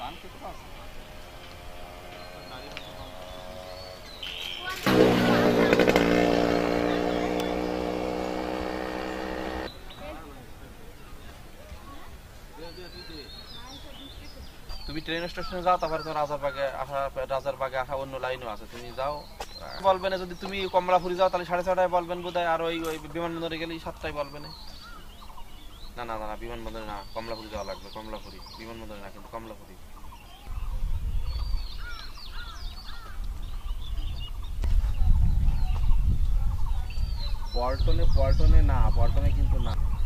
তুমি ট্রেন স্টেশনে যাও, তারপরে তোমার রাজারবাগে আসা অন্য লাইনও আছে, তুমি যাও। বলবেন যদি তুমি কমলাপুরি যাও তাহলে 6:30টায় বলবেন বোধহয়, আর ওই বিমানবন্দরে গেলে 7টায় বলবেন। না না না, বিমানবন্দরে না, কমলাপুরি যাওয়া লাগবে। কমলাপুরি বিমানবন্দরে না, কিন্তু কমলাপুরি। পল্টনে না, পল্টনে কিন্তু না।